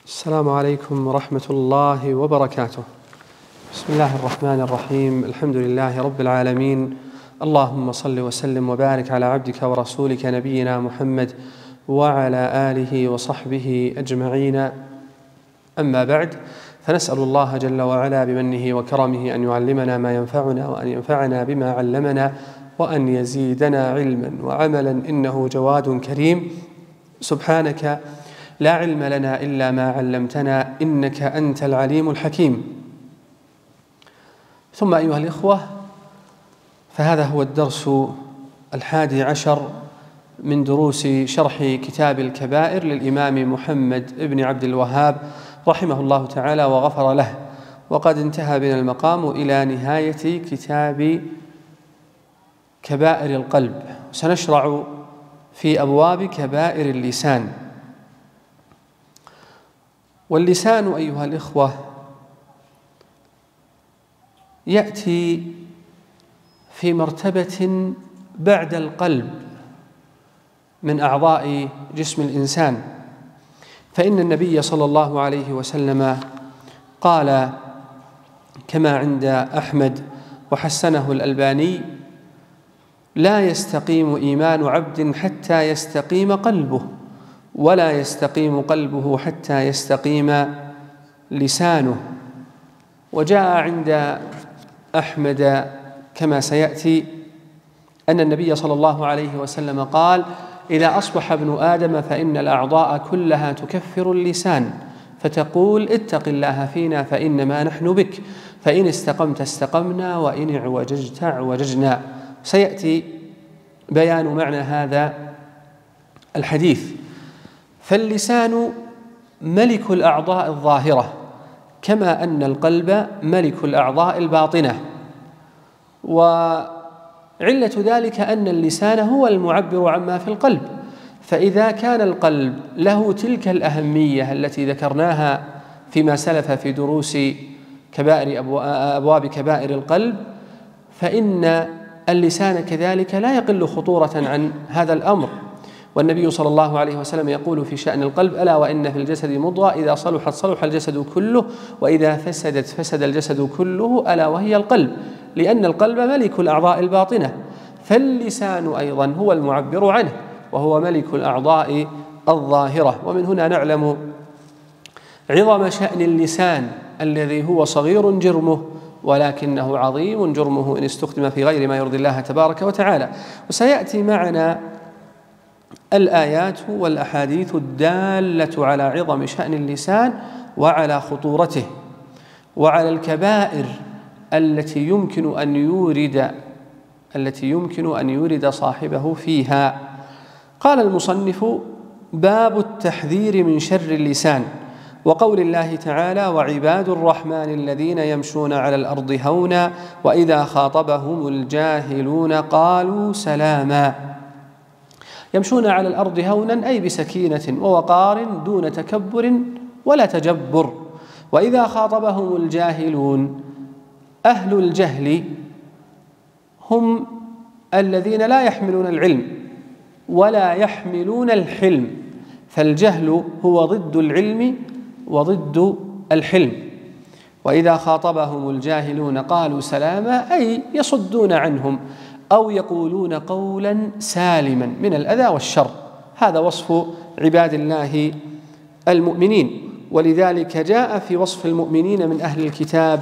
السلام عليكم ورحمة الله وبركاته. بسم الله الرحمن الرحيم. الحمد لله رب العالمين. اللهم صل وسلم وبارك على عبدك ورسولك نبينا محمد وعلى آله وصحبه أجمعين. أما بعد، فنسأل الله جل وعلا بمنه وكرمه أن يعلمنا ما ينفعنا وأن ينفعنا بما علمنا وأن يزيدنا علما وعملا، إنه جواد كريم. سبحانك لا علم لنا إلا ما علمتنا، إنك أنت العليم الحكيم. ثم أيها الإخوة، فهذا هو الدرس 11 من دروس شرح كتاب الكبائر للإمام محمد بن عبد الوهاب رحمه الله تعالى وغفر له. وقد انتهى بنا المقام إلى نهاية كتاب كبائر القلب، سنشرع في أبواب كبائر اللسان. واللسان أيها الإخوة يأتي في مرتبة بعد القلب من أعضاء جسم الإنسان، فإن النبي صلى الله عليه وسلم قال كما عند أحمد وحسنه الألباني: لا يستقيم إيمان عبد حتى يستقيم قلبه، ولا يستقيم قلبه حتى يستقيم لسانه. وجاء عند أحمد كما سيأتي أن النبي صلى الله عليه وسلم قال: إذا أصبح ابن آدم فإن الأعضاء كلها تكفر اللسان، فتقول: اتق الله فينا فإنما نحن بك، فإن استقمت استقمنا وإن اعوججت اعوججنا. سيأتي بيان معنى هذا الحديث. فاللسان ملك الأعضاء الظاهرة، كما أن القلب ملك الأعضاء الباطنة. وعلة ذلك أن اللسان هو المعبر عما في القلب، فإذا كان القلب له تلك الأهمية التي ذكرناها فيما سلف في دروس أبواب كبائر القلب، فإن اللسان كذلك لا يقل خطورة عن هذا الأمر. والنبي صلى الله عليه وسلم يقول في شأن القلب: ألا وإن في الجسد مضغة إذا صلحت صلح الجسد كله، وإذا فسدت فسد الجسد كله، ألا وهي القلب، لأن القلب ملك الأعضاء الباطنة. فاللسان أيضا هو المعبر عنه، وهو ملك الأعضاء الظاهرة. ومن هنا نعلم عظم شأن اللسان الذي هو صغير جرمه، ولكنه عظيم جرمه إن استخدم في غير ما يرضي الله تبارك وتعالى. وسيأتي معنا الآيات والأحاديث الدالة على عظم شأن اللسان وعلى خطورته وعلى الكبائر التي يمكن أن يورد صاحبه فيها. قال المصنف: باب التحذير من شر اللسان، وقول الله تعالى: وعباد الرحمن الذين يمشون على الأرض هونا وإذا خاطبهم الجاهلون قالوا سلاما. يمشون على الأرض هونا أي بسكينة ووقار دون تكبر ولا تجبر. وإذا خاطبهم الجاهلون، أهل الجهل هم الذين لا يحملون العلم ولا يحملون الحلم، فالجهل هو ضد العلم وضد الحلم. وإذا خاطبهم الجاهلون قالوا سلاما أي يصدون عنهم أو يقولون قولا سالما من الأذى والشر. هذا وصف عباد الله المؤمنين. ولذلك جاء في وصف المؤمنين من أهل الكتاب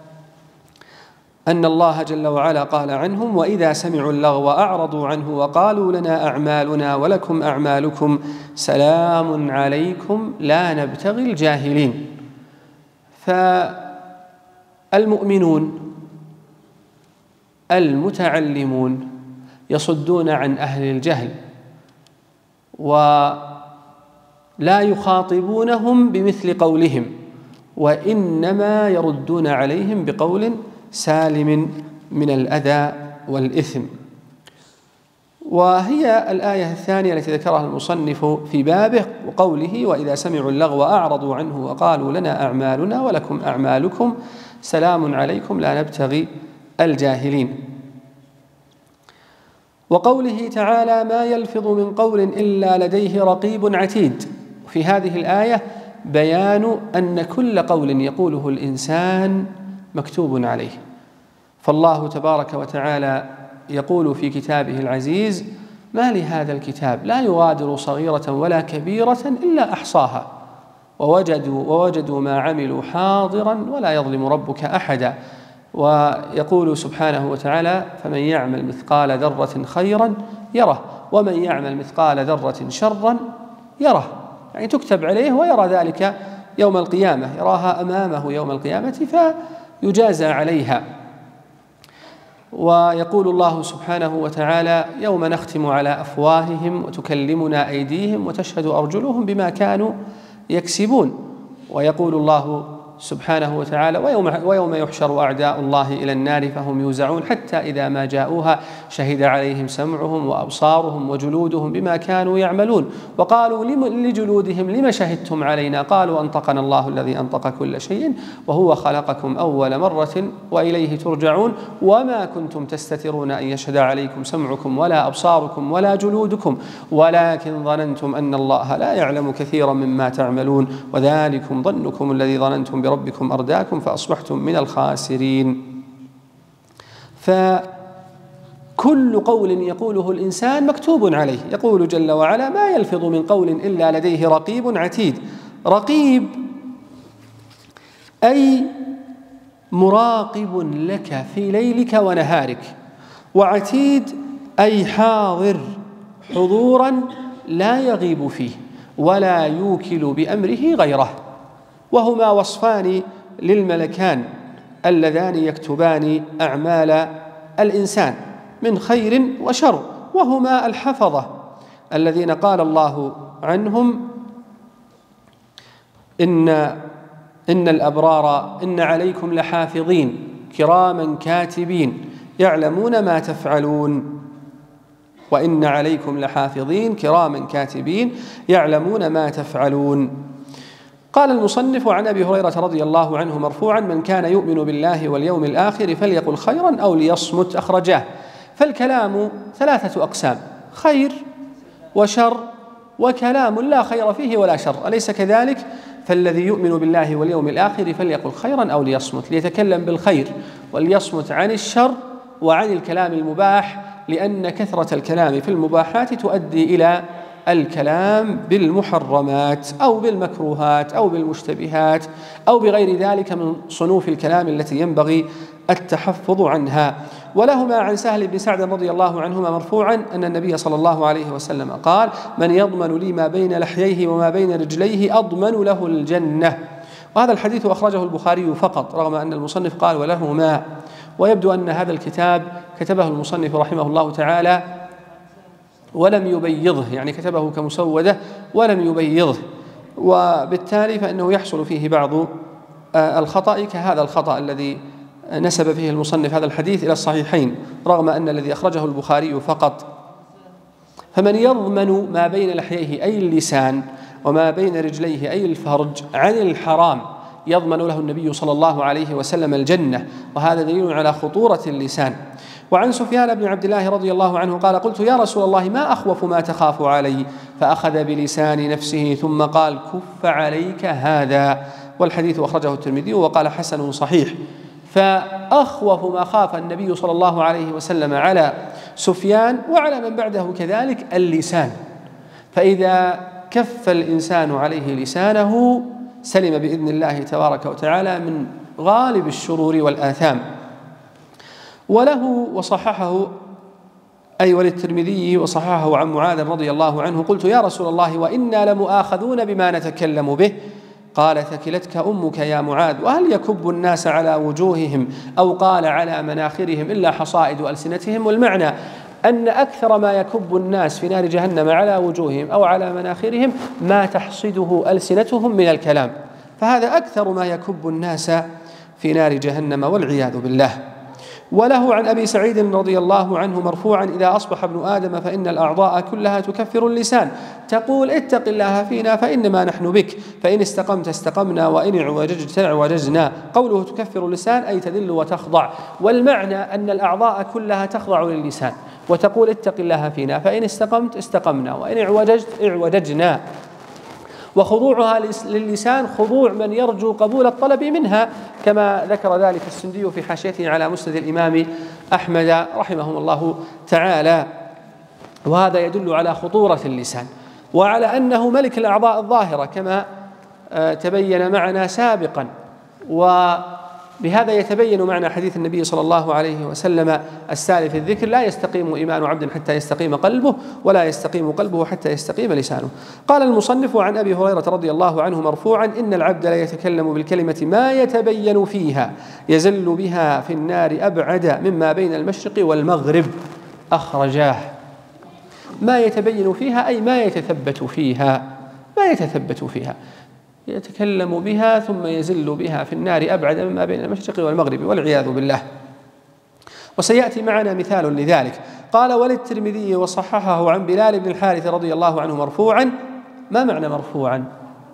أن الله جل وعلا قال عنهم: وإذا سمعوا اللغو أعرضوا عنه وقالوا لنا أعمالنا ولكم أعمالكم سلام عليكم لا نبتغي الجاهلين. فالمؤمنون المتعلمون يصدون عن أهل الجهل ولا يخاطبونهم بمثل قولهم، وإنما يردون عليهم بقول سالم من الأذى والإثم. وهي الآية الثانية التي ذكرها المصنف في بابه، وقوله: وإذا سمعوا اللغو أعرضوا عنه وقالوا لنا أعمالنا ولكم أعمالكم سلام عليكم لا نبتغي الجاهلين. وقوله تعالى: ما يلفظ من قول إلا لديه رقيب عتيد. في هذه الآية بيان أن كل قول يقوله الإنسان مكتوب عليه. فالله تبارك وتعالى يقول في كتابه العزيز: ما لهذا الكتاب لا يغادر صغيرة ولا كبيرة إلا أحصاها ووجدوا ما عملوا حاضرا ولا يظلم ربك أحدا. ويقول سبحانه وتعالى: فمن يعمل مثقال ذرة خيرا يره ومن يعمل مثقال ذرة شرا يره. يعني تكتب عليه ويرى ذلك يوم القيامة، يراها أمامه يوم القيامة فيجازى عليها. ويقول الله سبحانه وتعالى: يوم نختم على أفواههم وتكلمنا أيديهم وتشهد أرجلهم بما كانوا يكسبون. ويقول الله سبحانه وتعالى: ويوم يحشر أعداء الله إلى النار فهم يوزعون حتى إذا ما جاءوها شهد عليهم سمعهم وأبصارهم وجلودهم بما كانوا يعملون وقالوا لجلودهم لم شهدتم علينا قالوا أنطقنا الله الذي أنطق كل شيء وهو خلقكم أول مرة وإليه ترجعون وما كنتم تستترون أن يشهد عليكم سمعكم ولا أبصاركم ولا جلودكم ولكن ظننتم أن الله لا يعلم كثيرا مما تعملون وذلكم ظنكم الذي ظننتم بربكم أرداكم فأصبحتم من الخاسرين. فكل قول يقوله الإنسان مكتوب عليه. يقول جل وعلا: ما يلفظ من قول إلا لديه رقيب عتيد. رقيب أي مراقب لك في ليلك ونهارك، وعتيد أي حاضر حضورا لا يغيب فيه ولا يوكل بأمره غيره. وهما وصفان للملكان اللذان يكتبان أعمال الإنسان من خير وشر، وهما الحفظة الذين قال الله عنهم: إن الأبرار إن عليكم لحافظين كراما كاتبين يعلمون ما تفعلون. وإن عليكم لحافظين كراما كاتبين يعلمون ما تفعلون. قال المصنف: عن أبي هريرة رضي الله عنه مرفوعا: من كان يؤمن بالله واليوم الآخر فليقل خيرا أو ليصمت. أخرجاه. فالكلام ثلاثة أقسام: خير وشر وكلام لا خير فيه ولا شر، أليس كذلك؟ فالذي يؤمن بالله واليوم الآخر فليقل خيرا أو ليصمت، ليتكلم بالخير وليصمت عن الشر وعن الكلام المباح، لأن كثرة الكلام في المباحات تؤدي إلى الكلام بالمحرمات أو بالمكروهات أو بالمشتبهات أو بغير ذلك من صنوف الكلام التي ينبغي التحفظ عنها. ولهما عن سهل بن سعد رضي الله عنهما مرفوعا أن النبي صلى الله عليه وسلم قال: من يضمن لي ما بين لحييه وما بين رجليه أضمن له الجنة. وهذا الحديث أخرجه البخاري فقط، رغم أن المصنف قال ولهما. ويبدو أن هذا الكتاب كتبه المصنف رحمه الله تعالى ولم يبيضه، يعني كتبه كمسودة ولم يبيضه، وبالتالي فإنه يحصل فيه بعض الخطأ، كهذا الخطأ الذي نسب فيه المصنف هذا الحديث إلى الصحيحين، رغم أن الذي أخرجه البخاري فقط. فمن يضمن ما بين لحييه أي اللسان وما بين رجليه أي الفرج عن الحرام يضمن له النبي صلى الله عليه وسلم الجنة، وهذا دليل على خطورة اللسان. وعن سفيان بن عبد الله رضي الله عنه قال: قلت يا رسول الله ما أخوف ما تخاف علي؟ فأخذ بلسان نفسه ثم قال: كف عليك هذا. والحديث أخرجه الترمذي وقال حسن صحيح. فأخوف ما خاف النبي صلى الله عليه وسلم على سفيان وعلى من بعده كذلك اللسان، فإذا كف الإنسان عليه لسانه سلم بإذن الله تبارك وتعالى من غالب الشرور والآثام. وله وصححه أي وللترمذي وصححه عن معاذ رضي الله عنه: قلت يا رسول الله وإنا لمؤاخذون بما نتكلم به؟ قال: ثكلتك أمك يا معاذ، وهل يكب الناس على وجوههم أو قال على مناخرهم إلا حصائد ألسنتهم؟ والمعنى أن أكثر ما يكب الناس في نار جهنم على وجوههم أو على مناخرهم ما تحصده ألسنتهم من الكلام، فهذا أكثر ما يكب الناس في نار جهنم والعياذ بالله. وله عن أبي سعيد رضي الله عنه مرفوعا: إذا أصبح ابن آدم فإن الأعضاء كلها تكفر اللسان، تقول اتق الله فينا فإنما نحن بك، فإن استقمت استقمنا وإن اعوججت اعوججنا. قوله تكفر اللسان أي تذل وتخضع، والمعنى أن الأعضاء كلها تخضع للسان وتقول اتق الله فينا، فإن استقمت استقمنا وإن اعوججت اعوججنا. وخضوعها للسان خضوع من يرجو قبول الطلب منها، كما ذكر ذلك السندي في حاشيته على مسند الإمام أحمد رحمه الله تعالى. وهذا يدل على خطورة اللسان وعلى أنه ملك الأعضاء الظاهرة كما تبين معنا سابقا. وبهذا يتبين معنى حديث النبي صلى الله عليه وسلم السالف في الذكر: لا يستقيم إيمان عبد حتى يستقيم قلبه، ولا يستقيم قلبه حتى يستقيم لسانه. قال المصنف: عن أبي هريرة رضي الله عنه مرفوعا: إن العبد لا يتكلم بالكلمة ما يتبين فيها يزل بها في النار أبعد مما بين المشرق والمغرب. أخرجاه. ما يتبين فيها أي ما يتثبت فيها، ما يتثبت فيها، يتكلم بها ثم يزل بها في النار أبعد مما بين المشرق والمغرب والعياذ بالله. وسيأتي معنا مثال لذلك. قال: وللترمذي وصححه عن بلال بن الحارث رضي الله عنه مرفوعا. ما معنى مرفوعا؟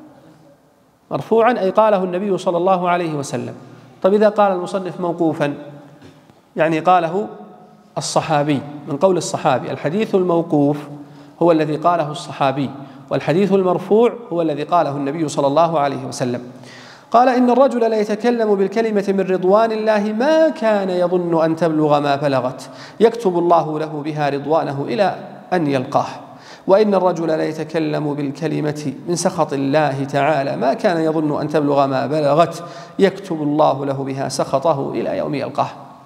مرفوعا أي قاله النبي صلى الله عليه وسلم. طيب إذا قال المصنف موقوفا يعني قاله الصحابي، من قول الصحابي. الحديث الموقوف هو الذي قاله الصحابي، والحديث المرفوع هو الذي قاله النبي صلى الله عليه وسلم. قال: إن الرجل لا يتكلم بالكلمة من رضوان الله ما كان يظن أن تبلغ ما بلغت، يكتب الله له بها رضوانه إلى أن يلقاه. وإن الرجل لا يتكلم بالكلمة من سخط الله تعالى ما كان يظن أن تبلغ ما بلغت، يكتب الله له بها سخطه إلى يوم يلقاه.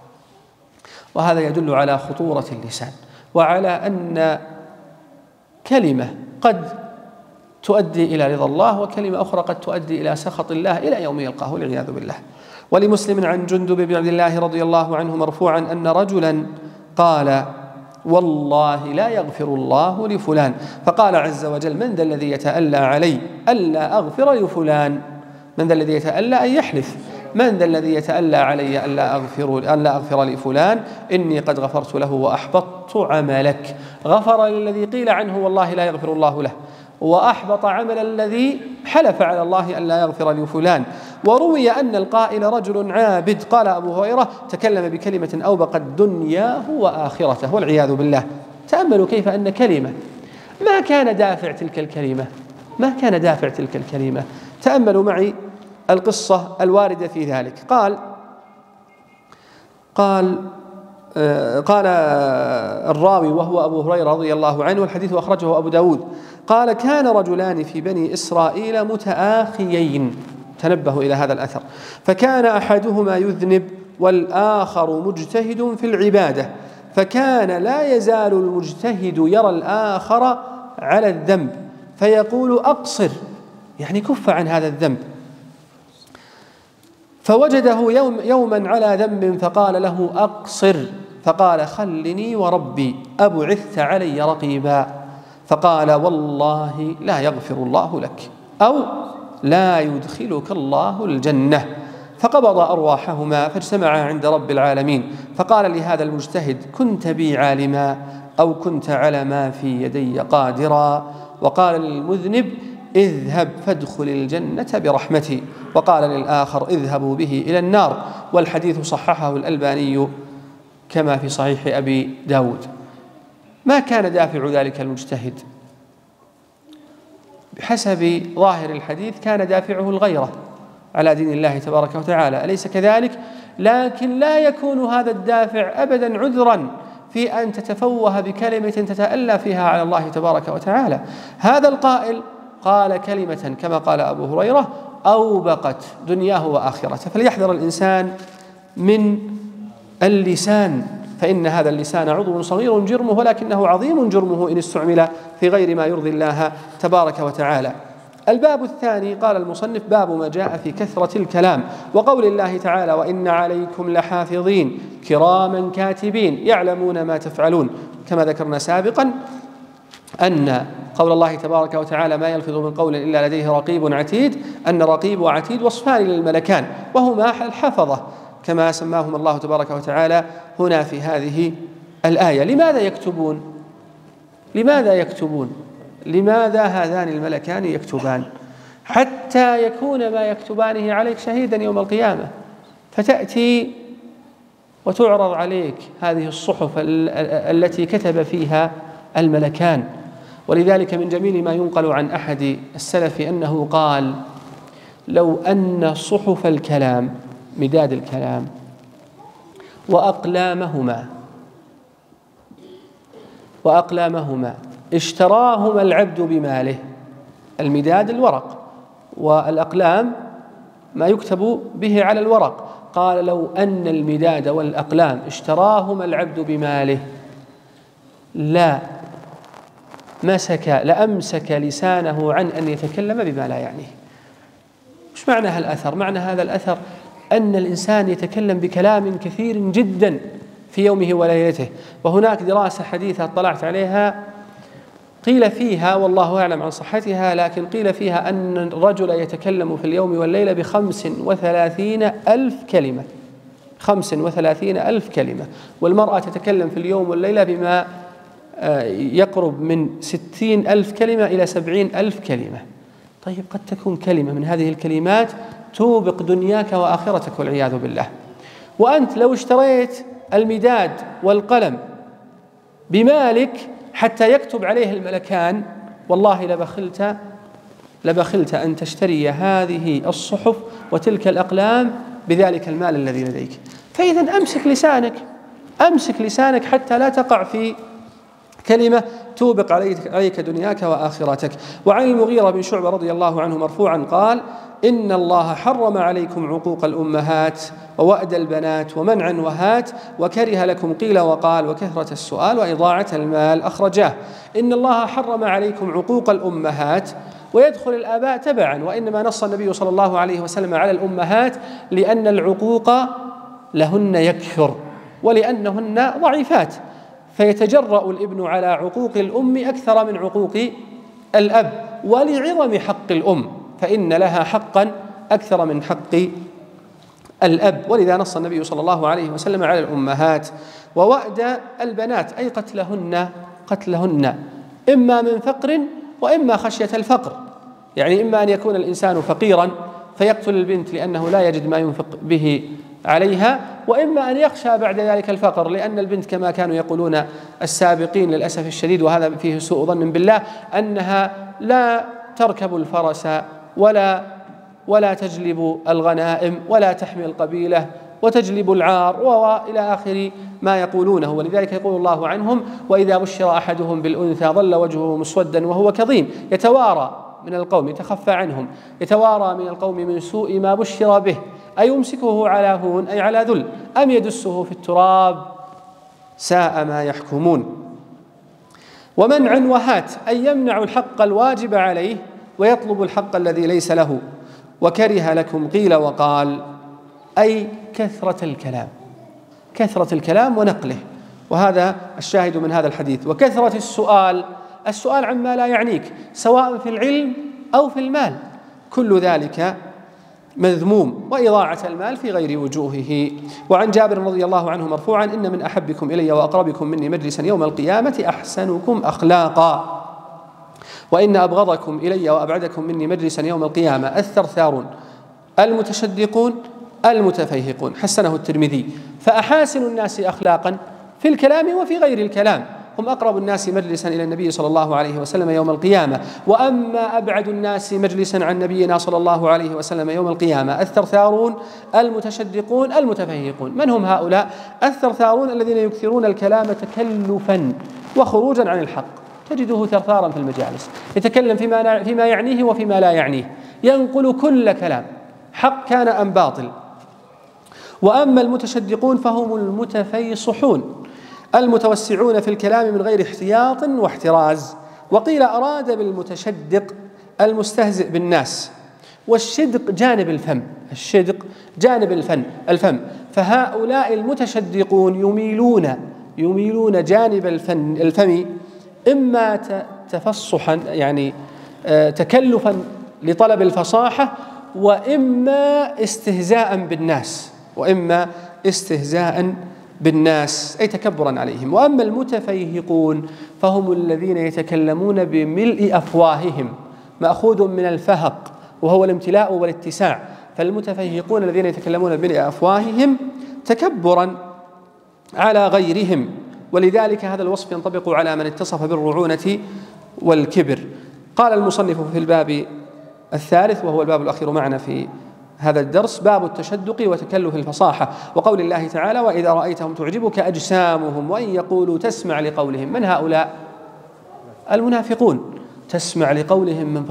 وهذا يدل على خطورة اللسان، وعلى أن كلمة قد تؤدي إلى رضا الله، وكلمة أخرى قد تؤدي إلى سخط الله إلى يوم يلقاه والعياذ بالله. ولمسلم عن جندب بن عبد الله رضي الله عنه مرفوعا أن رجلا قال: والله لا يغفر الله لفلان. فقال عز وجل: من ذا الذي يتألى علي ألا أغفر لفلان؟ من ذا الذي يتألى أن يحلف، من ذا الذي يتألى علي ألا أغفر لفلان؟ إني قد غفرت له وأحبطت عملك. غفر للذي قيل عنه والله لا يغفر الله له، وأحبط عمل الذي حلف على الله أن لا يغفر لفلان. وروي أن القائل رجل عابد. قال أبو هريرة: تكلم بكلمة أوبقت دنياه وآخرته والعياذ بالله. تأملوا كيف أن كلمة ما كان دافع تلك الكلمة، ما كان دافع تلك الكلمة. تأملوا معي القصة الواردة في ذلك. قال الراوي وهو أبو هريرة رضي الله عنه، والحديث أخرجه أبو داود، قال: كان رجلان في بني إسرائيل متآخيين. تنبهوا إلى هذا الأثر. فكان أحدهما يذنب والآخر مجتهد في العبادة، فكان لا يزال المجتهد يرى الآخر على الذنب فيقول: أقصر، يعني كف عن هذا الذنب. فوجده يوما على ذنب فقال له: أقصر، فقال: خلني وربي أبعثت علي رقيبا. فقال: والله لا يغفر الله لك، أو لا يدخلك الله الجنة. فقبض أرواحهما فاجتمعا عند رب العالمين، فقال لهذا المجتهد: كنت بي عالما، أو كنت على ما في يدي قادرا. وقال للمذنب: اذهب فادخل الجنة برحمتي. وقال للآخر: اذهبوا به إلى النار. والحديث صححه الألباني كما في صحيح أبي داود. ما كان دافع ذلك المجتهد؟ بحسب ظاهر الحديث كان دافعه الغيرة على دين الله تبارك وتعالى، أليس كذلك؟ لكن لا يكون هذا الدافع أبدا عذرا في أن تتفوه بكلمة تتألى فيها على الله تبارك وتعالى. هذا القائل قال كلمة كما قال أبو هريرة أوبقت دنياه وآخرته. فليحذر الإنسان من اللسان، فإن هذا اللسان عضو صغير جرمه، ولكنه عظيم جرمه إن استعمل في غير ما يرضي الله تبارك وتعالى. الباب الثاني قال المصنف: باب ما جاء في كثرة الكلام، وقول الله تعالى: وإن عليكم لحافظين كراما كاتبين يعلمون ما تفعلون. كما ذكرنا سابقا أن قول الله تبارك وتعالى: ما يلفظ من قول إلا لديه رقيب عتيد، أن رقيب وعتيد وصفان للملكان، وهما الحفظة كما سماهم الله تبارك وتعالى هنا في هذه الآية. لماذا يكتبون؟ لماذا يكتبون؟ لماذا هذان الملكان يكتبان؟ حتى يكون ما يكتبانه عليك شهيدا يوم القيامة، فتأتي وتعرض عليك هذه الصحف التي كتب فيها الملكان، ولذلك من جميل ما ينقل عن أحد السلف أنه قال: لو أن صحف الكلام، مداد الكلام، وأقلامهما اشتراهما العبد بماله، المداد الورق والأقلام ما يكتب به على الورق، قال: لو أن المداد والأقلام اشتراهما العبد بماله لأمسك لسانه عن أن يتكلم بما لا يعنيه. مش معنى هذا الأثر؟ معنى هذا الأثر أن الإنسان يتكلم بكلام كثير جدا في يومه وليلته. وهناك دراسة حديثة اطلعت عليها قيل فيها، والله أعلم عن صحتها، لكن قيل فيها أن الرجل يتكلم في اليوم والليلة ب35,000 كلمة، 35,000 كلمة، والمرأة تتكلم في اليوم والليلة بما يقرب من 60,000 كلمة إلى 70,000 كلمة. طيب قد تكون كلمة من هذه الكلمات توبق دنياك وآخرتك والعياذ بالله. وأنت لو اشتريت المداد والقلم بمالك حتى يكتب عليه الملكان، والله لبخلت أن تشتري هذه الصحف وتلك الأقلام بذلك المال الذي لديك. فإذا أمسك لسانك حتى لا تقع في كلمة توبق عليك دنياك وآخرتك. وعن المغيرة بن شعبة رضي الله عنه مرفوعا قال: إن الله حرم عليكم عقوق الأمهات ووأد البنات ومنع وهات وكره لكم قيل وقال وكثرة السؤال وإضاعة المال. أخرجاه. إن الله حرم عليكم عقوق الأمهات، ويدخل الآباء تبعا، وإنما نص النبي صلى الله عليه وسلم على الأمهات لأن العقوق لهن يكثر ولأنهن ضعيفات، فيتجرأ الابن على عقوق الأم أكثر من عقوق الأب، ولعظم حق الأم فإن لها حقا أكثر من حق الأب، ولذا نص النبي صلى الله عليه وسلم على الأمهات. ووأد البنات أي قتلهن إما من فقر وإما خشية الفقر، يعني إما أن يكون الإنسان فقيرا فيقتل البنت لأنه لا يجد ما ينفق به عليها، وإما أن يخشى بعد ذلك الفقر، لأن البنت كما كانوا يقولون السابقين للأسف الشديد، وهذا فيه سوء ظن بالله، أنها لا تركب الفرس ولا تجلب الغنائم ولا تحمي القبيلة وتجلب العار وإلى آخر ما يقولونه. ولذلك يقول الله عنهم: وإذا بشر أحدهم بالأنثى ظل وجهه مسودا وهو كظيم يتوارى من القوم، يتخفى عنهم، يتوارى من القوم من سوء ما بشر به، أيمسكه على هون أي على ذل أم يدسه في التراب ساء ما يحكمون. ومنع وهات أي يمنع الحق الواجب عليه ويطلب الحق الذي ليس له. وكره لكم قيل وقال أي كثرة الكلام ونقله، وهذا الشاهد من هذا الحديث. وكثرة السؤال عما لا يعنيك سواء في العلم أو في المال، كل ذلك مذموم، وإضاعة المال في غير وجوهه. وعن جابر رضي الله عنه مرفوعا: إن من أحبكم إلي وأقربكم مني مجلسا يوم القيامة أحسنكم أخلاقا، وإن أبغضكم إلي وأبعدكم مني مجلسا يوم القيامة الثرثارون المتشدقون المتفيهقون. حسنه الترمذي. فأحاسن الناس أخلاقا في الكلام وفي غير الكلام هم أقرب الناس مجلسا إلى النبي صلى الله عليه وسلم يوم القيامة. وأما أبعد الناس مجلسا عن نبينا صلى الله عليه وسلم يوم القيامة الثرثارون المتشدقون المتفيهقون. من هم هؤلاء؟ الثرثارون الذين يكثرون الكلام تكلفا وخروجا عن الحق، تجده ثرثارا في المجالس، يتكلم فيما يعنيه وفيما لا يعنيه، ينقل كل كلام حق كان أم باطل. وأما المتشدقون فهم المتفيصحون المتوسعون في الكلام من غير احتياط واحتراز. وقيل أراد بالمتشدق المستهزئ بالناس، والشدق جانب الفم، فهؤلاء المتشدقون يميلون جانب الفم إما تفصحا يعني تكلفا لطلب الفصاحة، وإما استهزاء بالناس أي تكبرا عليهم. وأما المتفيهقون فهم الذين يتكلمون بملء أفواههم، مأخوذ من الفهق وهو الامتلاء والاتساع، فالمتفيهقون الذين يتكلمون بملء أفواههم تكبرا على غيرهم. ولذلك هذا الوصف ينطبق على من اتصف بالرعونة والكبر. قال المصنف في الباب الثالث وهو الباب الأخير معنا في هذا الدرس: باب التشدق وتكلف الفصاحة، وقول الله تعالى: وإذا رأيتهم تعجبك أجسامهم وإن يقولوا تسمع لقولهم. من هؤلاء؟ المنافقون، تسمع لقولهم من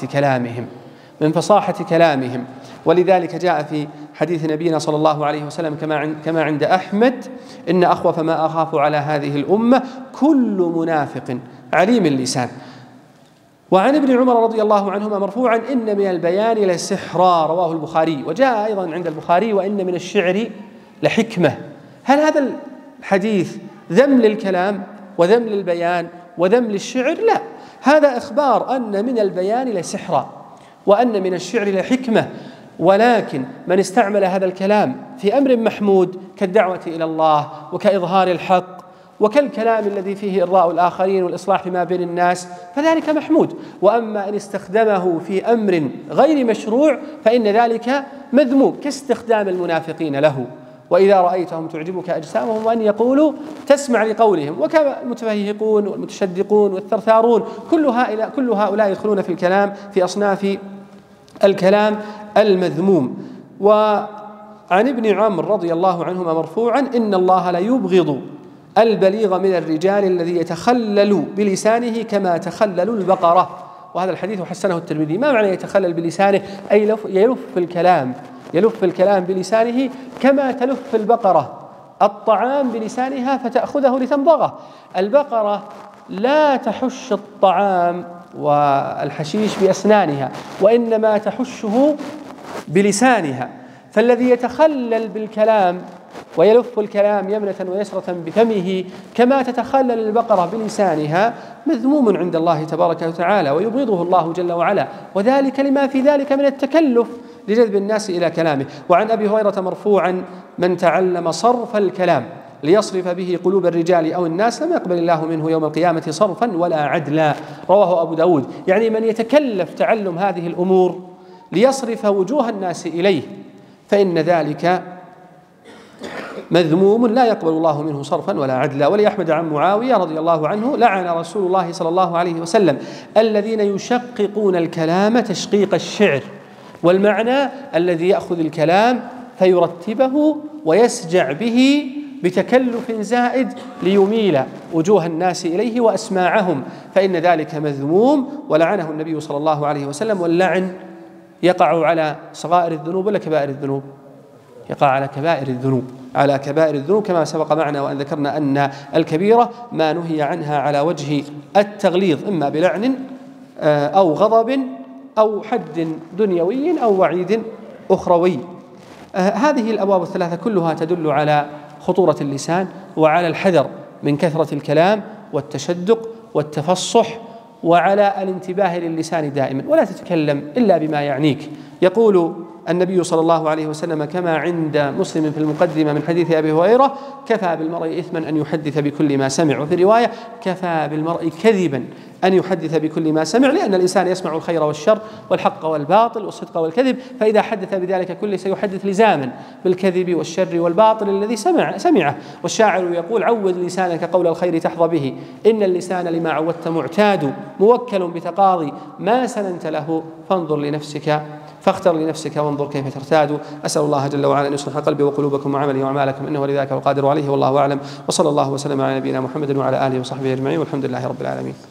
فصاحة كلامهم. ولذلك جاء في حديث نبينا صلى الله عليه وسلم كما عند أحمد: إن أخوف ما أخاف على هذه الأمة كل منافق عليم اللسان. وعن ابن عمر رضي الله عنهما مرفوعا: إن من البيان لسحرا، رواه البخاري. وجاء أيضا عند البخاري: وإن من الشعر لحكمة. هل هذا الحديث ذم للكلام وذم للبيان وذم للشعر؟ لا، هذا إخبار أن من البيان لسحرا وأن من الشعر لحكمة، ولكن من استعمل هذا الكلام في أمر محمود كالدعوة إلى الله وكإظهار الحق وكالكلام الذي فيه إرضاء الآخرين والإصلاح فيما بين الناس فذلك محمود. وأما إن استخدمه في أمر غير مشروع فإن ذلك مذموم، كاستخدام المنافقين له: وإذا رأيتهم تعجبك أجسامهم وأن يقولوا تسمع لقولهم. وكما المتفهقون والمتشدقون والثرثارون كل هؤلاء يدخلون في الكلام في أصناف الكلام المذموم. وعن ابن عمرو رضي الله عنهما مرفوعا: إن الله لا يبغض البليغ من الرجال الذي يتخلل بلسانه كما تخلل البقرة. وهذا الحديث حسنه الترمذي. ما معنى يتخلل بلسانه؟ أي يلف الكلام بلسانه كما تلف البقرة الطعام بلسانها فتأخذه لتمضغه. البقرة لا تحش الطعام والحشيش بأسنانها، وإنما تحشه بلسانها. فالذي يتخلل بالكلام ويلف الكلام يمنة ويسرة بفمه كما تتخلل البقرة بلسانها مذموم عند الله تبارك وتعالى، ويبغضه الله جل وعلا، وذلك لما في ذلك من التكلف لجذب الناس إلى كلامه. وعن أبي هريرة مرفوعا: من تعلم صرف الكلام ليصرف به قلوب الرجال أو الناس لم يقبل الله منه يوم القيامة صرفا ولا عدلا. رواه أبو داود. يعني من يتكلف تعلم هذه الأمور ليصرف وجوه الناس إليه فإن ذلك مذموم لا يقبل الله منه صرفا ولا عدلا. ولأحمد عن معاوية رضي الله عنه: لعن رسول الله صلى الله عليه وسلم الذين يشققون الكلام تشقيق الشعر. والمعنى الذي يأخذ الكلام فيرتبه ويسجع به بتكلف زائد ليميل وجوه الناس إليه وأسماعهم، فإن ذلك مذموم ولعنه النبي صلى الله عليه وسلم. واللعن يقع على صغائر الذنوب ولا كبائر الذنوب؟ يقع على كبائر الذنوب كما سبق معنا وأن ذكرنا أن الكبيرة ما نهي عنها على وجه التغليظ، إما بلعن أو غضب أو حد دنيوي أو وعيد أخروي. هذه الأبواب الثلاثة كلها تدل على خطورة اللسان وعلى الحذر من كثرة الكلام والتشدق والتفصح، وعلى الانتباه للسان دائما، ولا تتكلم إلا بما يعنيك. يقول النبي صلى الله عليه وسلم كما عند مسلم في المقدمة من حديث أبي هريرة: كفى بالمرء إثما أن يحدث بكل ما سمع. وفي رواية: كفى بالمرء كذبا أن يحدث بكل ما سمع، لأن الإنسان يسمع الخير والشر والحق والباطل والصدق والكذب، فإذا حدث بذلك كله سيحدث لزاما بالكذب والشر والباطل الذي سمعه. والشاعر يقول: عود لسانك قول الخير تحظى به، إن اللسان لما عودت معتاد، موكل بتقاضي ما سننت له، فاختر لنفسك وانظر كيف ترتاد. أسأل الله جل وعلا أن يصلح قلبي وقلوبكم وعملي وأعمالكم، إنه لذلك القادر عليه، والله أعلم. وصلى الله وسلم على نبينا محمد وعلى آله وصحبه أجمعين، والحمد لله رب العالمين.